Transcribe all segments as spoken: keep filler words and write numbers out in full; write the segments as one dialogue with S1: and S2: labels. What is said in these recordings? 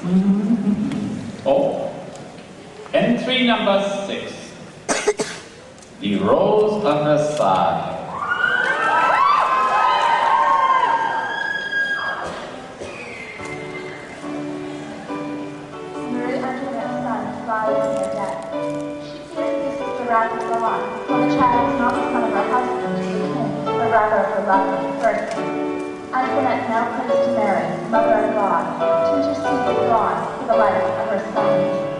S1: Oh, entry number six. The Rose of Versailles.
S2: Marie Antoinette's son lies in her death. She fears this is the wrath of God, when the child is not the son of her husband, the king, but rather of her lover, Ferdinand. Antoinette now prays to Mary, Mother of God, to intercede with God for the life of her son.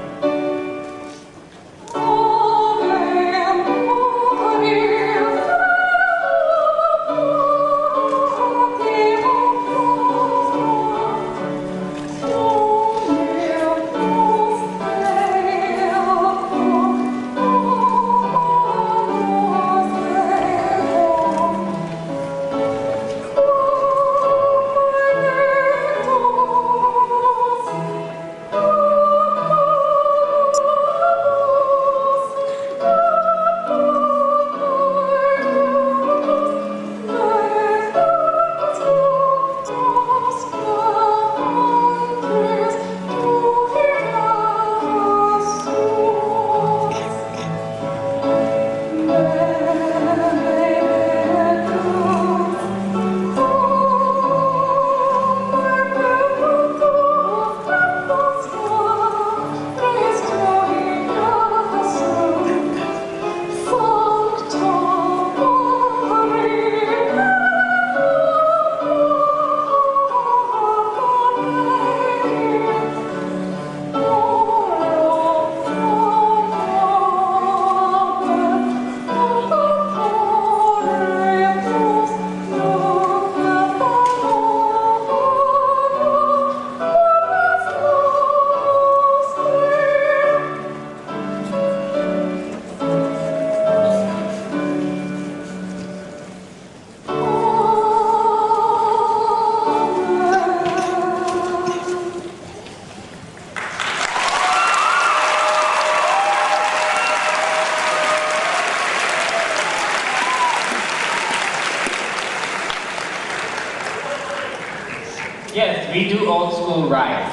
S1: Yes, we do old school rides.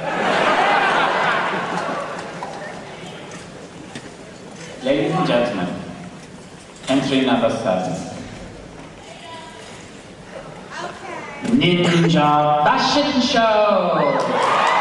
S1: Ladies and gentlemen, entry number seven. Ninja Fashion Show!